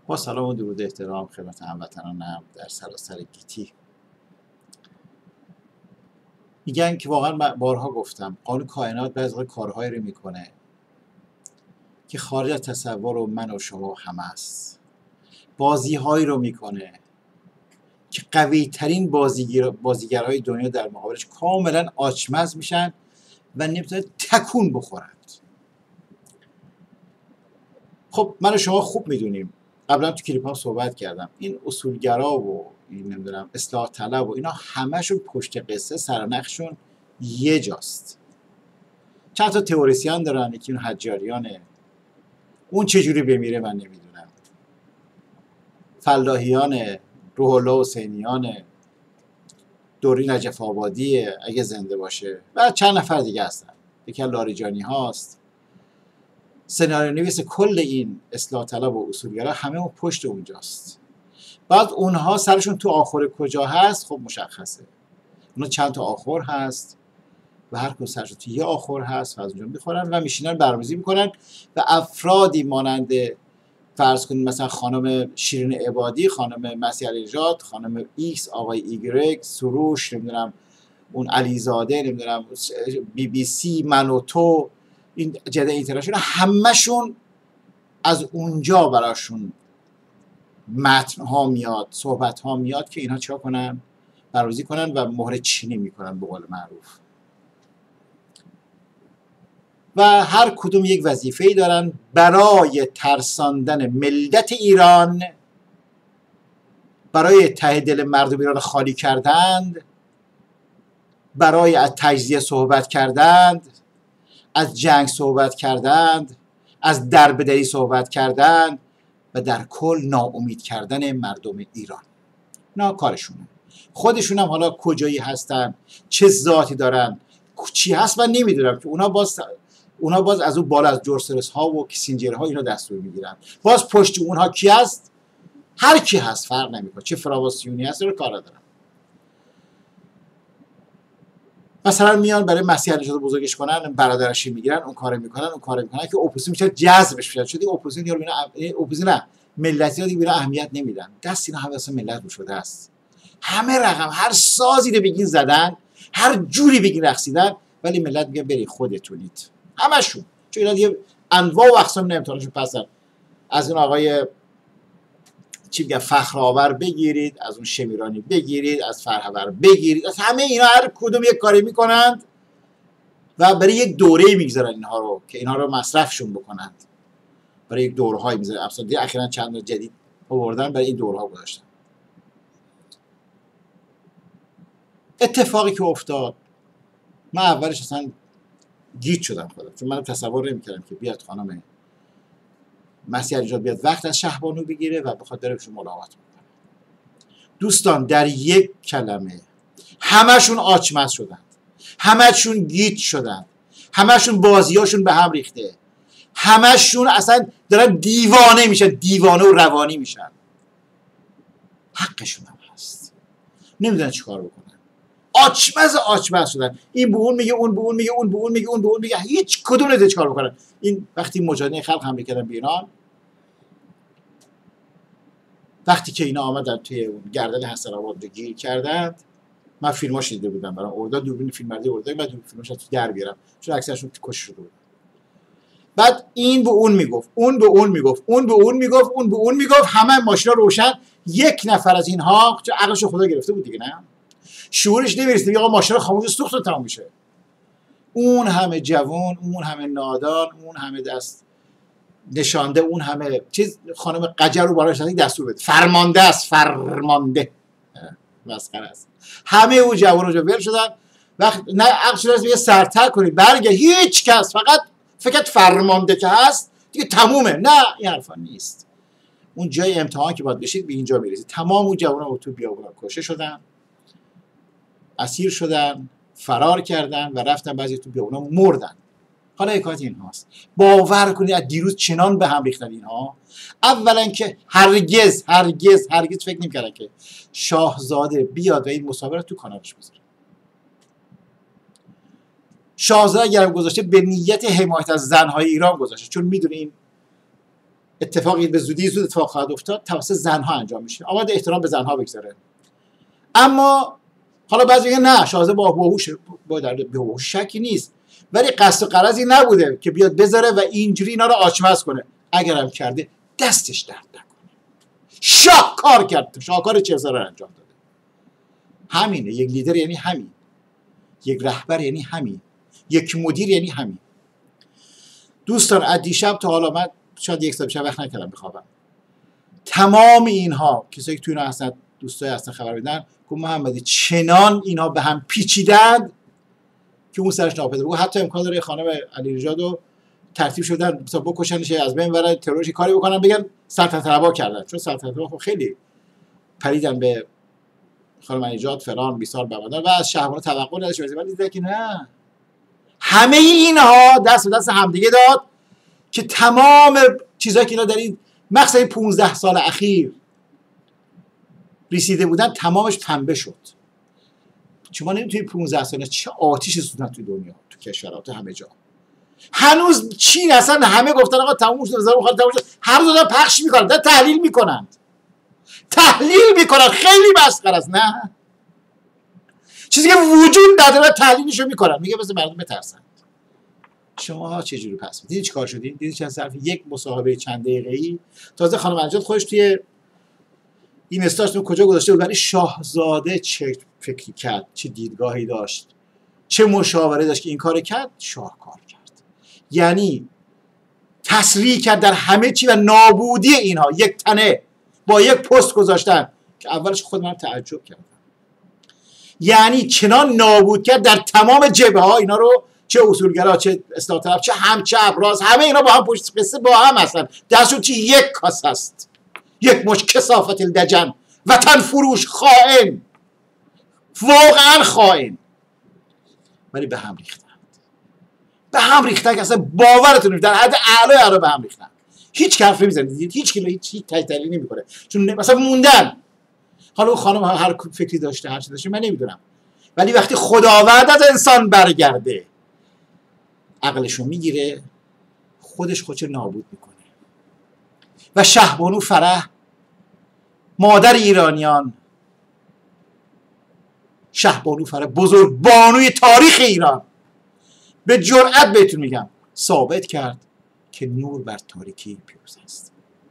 با سلام و درود احترام خدمت هموطنانم در سراسر گیتی. میگن که واقعا بارها گفتم قانون کائنات بعضی وقت کارهایی رو میکنه که خارج از تصور و من و شما همه است. بازیهایی رو میکنه که قوی ترین بازیگرهای دنیا در مقابلش کاملا آچمز میشن و نمیتونن تکون بخورند. خب من و شما خوب میدونیم، قبلا تو کلیپ ها صحبت کردم، این اصولگرا و این نمیدونم اصلاح طلب و اینا همشون پشت قصه سرنخشون یه جاست. چند تا تئوریسین دارن، یکی اون حجاریانه، اون چجوری بمیره من نمیدونم، فلاحیانه، روح الله حسینیانه، دوری نجف آبادیه اگه زنده باشه و چند نفر دیگه هستن، یکی لاریجانی هاست. سناریو نویس کل این اصلاح طلب و اصولگرا همه اون پشت اونجاست. بعد اونها سرشون تو آخر کجا هست خب مشخصه. اونها چند تا آخر هست و هر کدوم سرشون تو یه آخر هست و از اونجا میخورن و میشینن برنامه‌ریزی میکنن و افرادی مانند فرض کنید مثلا خانم شیرین عبادی، خانم مسیح علی‌نژاد، خانم ایکس، آقای ایگرگ، سروش، نمیدونم اون علیزاده، نمیدونم بی بی سی، من و تو، این جده اینترنشنال، همشون از اونجا براشون متن ها میاد، صحبت ها میاد که اینها چیکار کنن؟ برنامه‌ریزی کنن و مهر چینی میکنن به قول معروف. و هر کدوم یک وظیفه‌ای دارن برای ترساندن ملت ایران، برای ته دل مردم ایران خالی کردند، برای از تجزیه صحبت کردند، از جنگ صحبت کردند، از دربدری صحبت کردند و در کل ناامید کردن مردم ایران. نه کارشونه. خودشون هم حالا کجایی هستن، چه ذاتی دارن، چی هست من نمیدونم که اونا باز از اون بالا از جورسرس ها و کیسینجر ها اینا دستور میگیرن. باز پشت اونها کی هست؟ هر کی هست فرق نمیکنه، چه فراواسیونی هست رو کارا دارن. مثلا میان برای مسیح علی‌نژاد بزرگش کنن، برادرش میگیرن، اون کارو میکنن که اپوزیسیون میشه جذبش بشه. چون اپوزیسیون یارو اپوزیسیون نه ملتی دیگه بینا اهمیت نمیدن. دست اینا همه اصلا ملت رو شده است. همه رقم، هر سازی رو بگین زدن، هر جوری بگین رقصیدن، ولی ملت میگه برید خودتونید. همشون. چون اینا دیگه انواع و اقسام امتحانشون پسن. از اون آقای چی میگن فخرآور بگیرید، از اون شمیرانی بگیرید، از فرهور بگیرید، از همه اینا هر کدوم یک کاری میکنند و برای یک دوره میگذارن اینها رو که اینها رو مصرفشون بکنند. برای یک دوره‌های میذارن. اصلا دیگه اخیراً چند تا جدید آوردن برای این دورها گذاشتن. اتفاقی که افتاد، من اولش اصلا گیج شدم خودم، چون من تصور نمی‌کردم که بیاد خانم مسیح علی‌نژاد بیاد وقت از شهبانو بگیره و بخواد درشون ملاقات بکنه. دوستان در یک کلمه همشون آچمز شدن، همشون گیج شدن، همشون بازیاشون به هم ریخته، همشون اصلا دارن دیوانه میشن، دیوانه و روانی میشن. حقشون هم هست، نمیدونن چی کار بکنن، آچمز شدن. این به اون میگه، اون به اون میگه، اون به اون میگه، اون به اون میگه، هیچ کدوم نمیدونن چی کار بکنن. این وقتی مجاهدین خلق حمله کردن به ایران، وقتی که اینا آمدن توی اون گردن حسن‌آباد رو گیر کردند، من فیلماش دیده بودم، برام اوردا دوربین فیلمبرداری اوردا، من فیلماش رو در بیارم چون اکثرشون کشته شده بود. بعد این به اون میگفت، اون به اون میگفت، اون به اون میگفت، اون به اون میگفت، همه ماشینا روشن. یک نفر از اینها چه عقلش خدا گرفته بود دیگه، نه شعورش نمیرسید میگه آقا ماشینا خاموش سوخت و تمام میشه. اون همه جوان، اون همه نادان، اون همه دست نشانده، اون همه چیز، خانم قجر رو براش دستور بده، فرمانده است، فرمانده مسخره است. همه اون جوان رو ول شدن. وقت نه عقلش رو میگه سرتر کنید برگه، هیچ کس، فقط فرمانده که هست دیگه تمومه. نه این حرفا نیست. اون جای امتحان که باید بشید به اینجا میرسید. تمام اون جوان‌ها تو بیابون کشته شدن، اسیر شدن، فرار کردن و رفتن، بعضی تو بیابونا مردن. حالا حکایت اینهاست. باور کنید از دیروز چنان به هم ریختن اینها. اولا که هرگز فکر نمی‌کردن که شاهزاده بیاد و این مسابقه تو کانالش بذاره. شاهزاده اگرم گذاشته به نیت حمایت از زنهای ایران گذاشته، چون میدونه این اتفاقی به زودی زود اتفاق خواهد افتاد توسط زنها انجام میشه. آمد احترام به زنها بگذاره. اما حالا بعضی میگن نه شاهزاده با باهوشه، با در باهوش شکی نیست، ولی قصد و غرضی نبوده که بیاد بذاره و اینجوری اینا رو آچمز کنه. اگرم کرده دستش درد نکنه. شاهکار کرد. شاهکار چه رو انجام داده. همینه. یک لیدر یعنی همین. یک رهبر یعنی همین. یک مدیر یعنی همین. دوستان از دیشب تا حالا من شاید یک ساعت بیشتر وقت نکردم بخوابم. تمام اینها کسایی که تو اینا هستن دوستای هستن خبر بدن گفت محمدی چنان اینها به هم پیچیدند که اون سرش ناپیدا بود. حتی امکان داره خانم علیرضا رو ترتیب شدن مثلا بکشنش از بین برن ترورش کاری بکنن بگن سلطنت طلبها کردن، چون سلطنت طلبها خیلی پریدن به خانم علیرضا فلان بیسار بمادن و از شهرمان توقع نداشت، ولی دیدن که نه، همه اینها دست به دست همدیگه داد که تمام چیزایی که اینا در این مخصوصا این 15 سال اخیر رسیده بودن تمامش پنبه شد. شما نمیتونید 15 سال چه آتیشی سوزوندن تو دنیا، تو کشورها، تو همه جا. هنوز چین اصلا همه گفتن آقا تموم شد، تموم شد، هر روز دارن پخش میکنن، دارن تحلیل میکنن، خیلی مسخره است. نه چیزی که وجود نداره تحلیلشو میکنن، میگه مثل مردم بترسن. شما چه جوری پس دیدی چیکار شدین؟ دیدی چند صرف یک مصاحبه چند دقیقه‌ای تازه خانم علیرضا خودش توی این استاش کجا گذاشته بود، ولی شاهزاده چه فکری کرد، چه دیدگاهی داشت، چه مشاوره داشت که این کار کرد، شاهکار کرد. یعنی تسریع کرد در همه چی و نابودی اینها یک تنه با یک پست گذاشتن که اولش خود من تعجب کردم. یعنی چنان نابود کرد در تمام جبهه ها اینا رو، چه اصولگرا، چه اصلاح طلب، چه ابراز، همه اینا با هم پشت قصه با هم هستن. درشون چی یک کاس هست، یک مش کثافت الدجن، وطن فروش، خائن، واقعا خائن، ولی به هم ریختن که اصلا باورتون نمیشه، در حد اعلا به هم ریختن. هیچ حرف نمیزنید، هیچ تحلیلی نمیکنه، چون مثلا موندن. حالا اون خانم هر فکری داشته، هر چی داشته، من نمیدونم، ولی وقتی خداوند از انسان برگرده عقلشو میگیره، خودشو نابود میکنه. و شهبانو فرح، مادر ایرانیان، شهبانو فرح بزرگ بانوی تاریخ ایران، به جرئت بهتون میگم ثابت کرد که نور بر تاریکی پیروز است.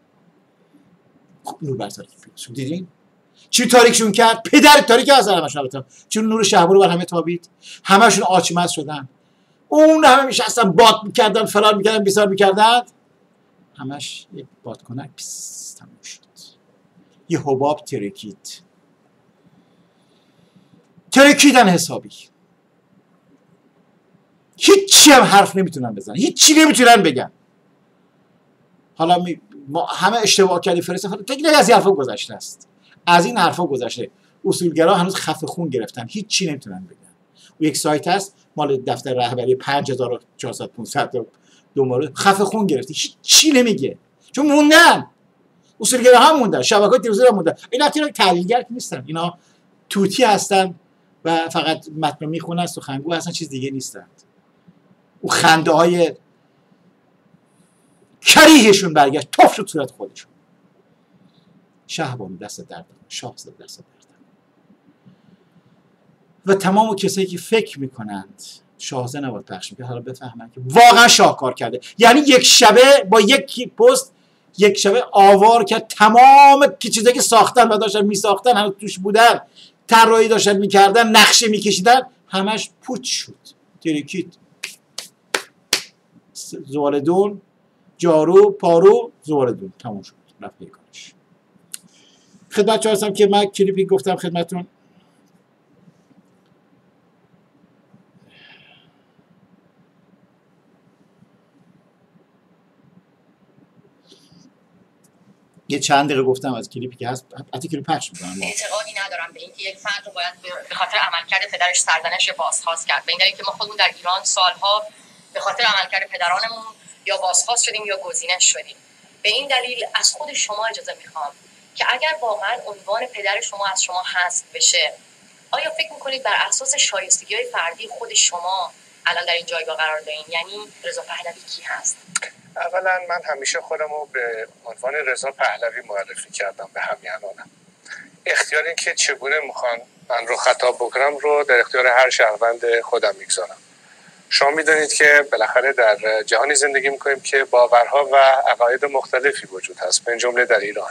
خب نور بر تاریکی پیروز شد. دیدین چی تاریکشون کرد؟ پدر تاریک از همشون، چون نور شهبانو بر همه تابید، همشون آچمز شدن. اون همه میشستن باد میکردن، فلان میکردن، بیسار میکردن، همش یک بادکنک تموم شد. یه حباب ترکیدن حسابی. هیچی هم حرف نمیتونن بزنن، هیچی نمیتونن بگن. حالا ما همه اشتباه کردیم فرسته، فکر از این حرفا گذشته است، از این حرفا گذشته. اصولگرا هنوز خفه خون گرفتن، هیچی نمیتونن بگن. و یک سایت هست مال دفتر رهبری 5400 500 دوباره خفه خون گرفتی، هیچی نمیگه، چون موندن. اصولگرا هم موندن، شبکه‌های تلویزیون هم موندن. اینا تحلیلگر نیستن، اینا توتی هستن و فقط متن میخونن، سخنگو هستن، چیز دیگه نیستن. او خنده های کریهشون برگشت توف شد صورت خودشون. شهبانو دست درد، شاهزاده دست درد. و تمام کسایی که فکر میکنند شاهزاده نباید پخش میکنه، حالا بفهمن که واقعا شاهکار کرده. یعنی یک شبه با یک پست یک شبه آوار کرد تمام چیزایی که ساختن و داشتن میساختن، همه توش بودن، طراحی داشتن میکردن، نقشه میکشیدن، همش پوچ شد، ترکید. زوالدون، جارو، پارو، زوالدون، تموم شد، رفت بیکارش. خدمت چون هستم که من کلیپی گفتم خدمتون. یه چند دقیقه گفتم از کلیپی که هست، حتی کلیپ پخش می‌کنم. اعتقادی ندارم به اینکه یک فرد رو باید به خاطر عملکرد پدرش سرزنش بازخواست کرد. به این دلیل که ما خودمون در ایران سالها به خاطر عملکرد پدرانمون یا بازخواست شدیم یا گزینش شدیم. به این دلیل از خود شما اجازه میخوام که اگر واقعا عنوان پدر شما از شما حذف بشه، آیا فکر میکنید بر اساس شایستگی‌های فردی خود شما الان در این جایگاه قرار دارین؟ یعنی رضا پهلوی کی هست؟ اولا من همیشه خودم رو به عنوان رضا پهلوی معرفی کردم به همیهنانم. اختیار این که چگونه میخوان من رو خطاب بکنم رو در اختیار هر شهروند خودم میگذارم. شما میدونید که بالاخره در جهانی زندگی میکنیم که باورها و عقاید مختلفی وجود هست، من جمله در ایران.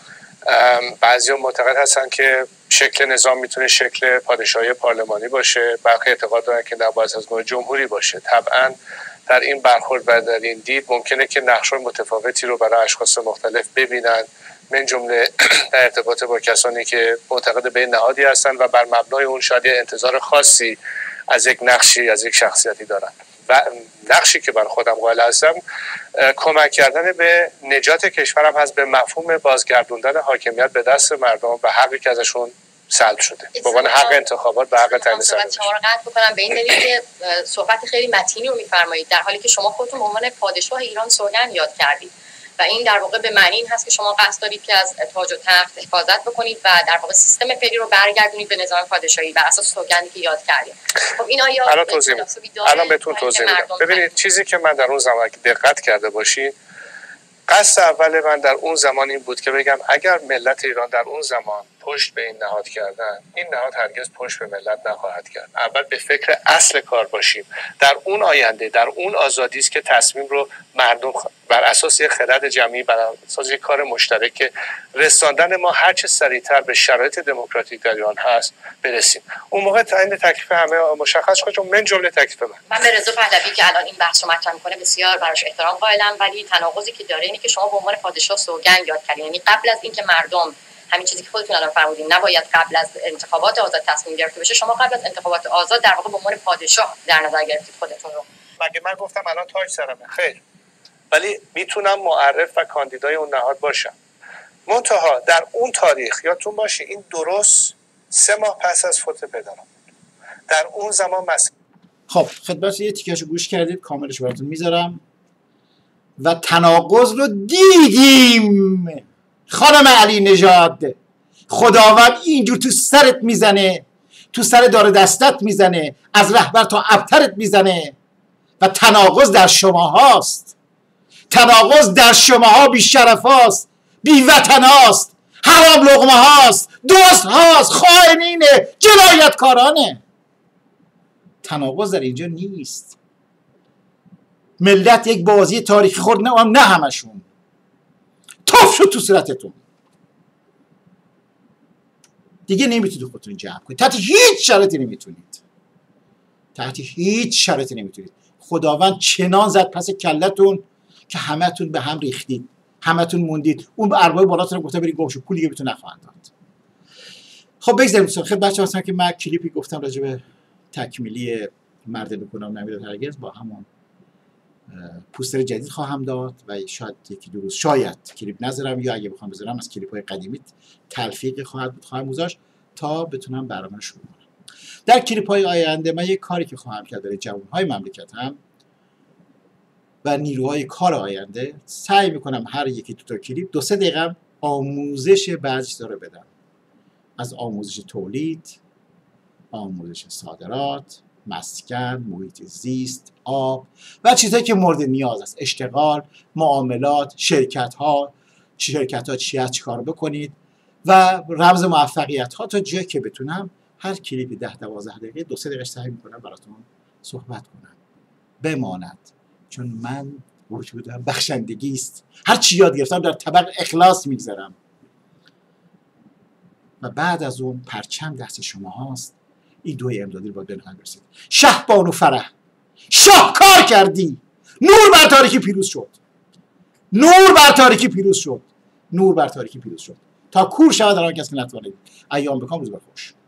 بعضی‌ها معتقد هستن که شکل نظام میتونه شکل پادشاهی پارلمانی باشه، برخی اعتقاد دارن که نباید از نوع جمهوری باشه. طبعا در این برخورد و در این دید ممکنه که نقش‌های متفاوتی رو برای اشخاص مختلف ببینن، من جمله در ارتباط با کسانی که معتقد به این نهادی هستن و بر مبنای اون شاید انتظار خاصی از یک نقشی، از یک شخصیتی دارن. و نقشی که بر خودم قائل هستم کمک کردن به نجات کشورم هست، به مفهوم بازگردوندن حاکمیت به دست مردم و حقی که ازشون سلب شده، به عنوان حق انتخابات و حق تعیین سرنوشت. شما رو قطع بکنم به این دلیل که صحبت خیلی متینی رو می‌فرمایید، در حالی که شما خودتون به عنوان پادشاه ایران سوگند یاد کردید و این در واقع به معنی این هست که شما قصد دارید که از تاج و تخت حفاظت بکنید و در واقع سیستم فعلی رو برگردونید به نظام پادشاهی بر اساس سوگندی که یاد کردید. خب این آیا الان بهتون توضیح میدم. ببینید چیزی که من در اون زمان دقت کرده باشید، قصد اول من در اون زمان این بود که بگم اگر ملت ایران در اون زمان پشت به این نهاد کردن، این نهاد هرگز پشت به ملت نخواهد کرد. اول به فکر اصل کار باشیم، در اون آینده، در اون آزادی است که تصمیم رو مردم بر اساس یک خرد جمعی، بر اساس یک کار مشترک رساندن ما هر چه سریعتر به شرایط دموکراتیک در ایران هست برسیم. اون موقع تعیین تکلیف همه مشخص شد، من جمله تکلیف من به رضا پهلوی که الان این بحث رو مطرح می‌کنه بسیار براش احترام قائلم، ولی تناقضی که داره اینه که شما به عنوان پادشاه سوگند یاد کردین، یعنی قبل از اینکه مردم، همین چیزی که خودتون الان فرمودین، نباید قبل از انتخابات آزاد تصمیم گرفته بشه، شما قبل از انتخابات آزاد در واقع به عنوان پادشاه در نظر گرفتید خودتون رو. مگه من گفتم الان تاج سرمه؟ خیر، ولی میتونم معرف و کاندیدای اون نهاد باشم. منتها در اون تاریخ یادتون باشه این درست 3 ماه پس از فوت پدرم در اون زمان خب خدمت یه تیکه‌شو گوش کردید، کاملش براتون میذارم. و تناقض رو دیدیم. خانم علی نژاد، خداوند اینجور تو سرت میزنه، تو سر دار دستت میزنه، از رهبر تا ابترت میزنه و تناقض در شما هاست. تناقض در شماها بی شرف هاست، بی وطن هاست، حرام لقمه هاست، دوست هاست، خائنینه، جنایتکارانه. تناقض در اینجا نیست. ملت یک بازی تاریخی خورد، نه همشون. توف شد تو صورتتون. دیگه نمیتونید خودتون جمع کنید. تحت هیچ شرایطی نمیتونید. تحت هیچ شرایطی نمیتونید. خداوند چنان زد پس کلتون که همتون به هم ریختید، همتون موندید. اون به ارباب بالاتون گفته برید گم شو، پول دیگه بهتون نخواهند داد. خب بگذاریم خدمت بچه‌ها هستم که من کلیپی گفتم راجع به تکمیلی مرد نکونام نمیداد هرگز، با همون پوستر جدید خواهم داد و شاید یکی دو روز شاید کلیپ نذارم، یا اگه بخوام بذارم از کلیپ‌های قدیمی تلفیق خواهم گذاشت تا بتونم برنامه شروع کنم. در کلیپ‌های آینده من یک کاری که خواهم کرد برای جوان‌های مملکتم و نیروهای کار آینده، سعی میکنم هر یکی دو تا کلیپ 2-3 دقیقه آموزش بعضی رو بدم، از آموزش تولید، آموزش صادرات، مسکن، محیط زیست، آب و چیزهایی که مورد نیاز است، اشتغال، معاملات، شرکت‌ها چی هست، چیکار بکنید و رمز موفقیت ها، تا جایی که بتونم هر کلیپی 10-12 دقیقه 2-3 دقیقه سعی میکنم براتون صحبت کنم بماند، چون من وجودم بخشندگی است. هر چی یاد گرفتم در طبق اخلاص میگذارم و بعد از اون پرچم دست شما هاست. این دوی امدادی رو باید به نهایت برسید. شهبانو فرح، شاهکار کردی، نور بر تاریکی پیروز شد، نور بر تاریکی پیروز شد، نور بر تاریکی پیروز شد تا کور شود در آن کس که نتواند. ایام بکام، روز بخوش.